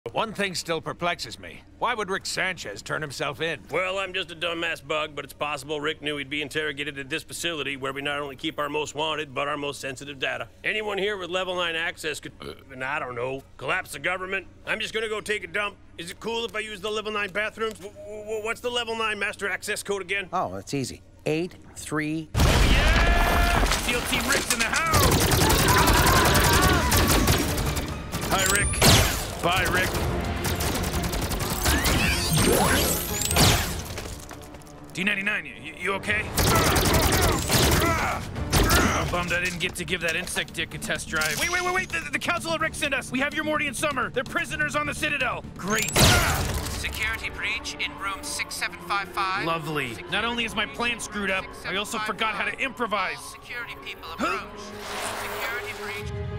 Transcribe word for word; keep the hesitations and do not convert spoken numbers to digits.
One thing still perplexes me. Why would Rick Sanchez turn himself in? Well, I'm just a dumbass bug, but it's possible Rick knew he'd be interrogated at this facility where we not only keep our most wanted, but our most sensitive data. Anyone here with level nine access could, uh, I don't know, collapse the government. I'm just gonna go take a dump. Is it cool if I use the level nine bathrooms? W w what's the level nine master access code again? Oh, it's easy. eight three... Oh, yeah! SEAL Team Rick's in the house! Hi, Rick. Bye, Rick. D ninety-nine, you, you okay? I'm bummed I didn't get to give that insect dick a test drive. Wait, wait, wait, wait! The, the Council of Rick sent us! We have your Morty and Summer! They're prisoners on the Citadel! Great! Security breach in room six seven five five. Lovely. Not only is my plan screwed up, I also forgot how to improvise. Security people approach. Security breach.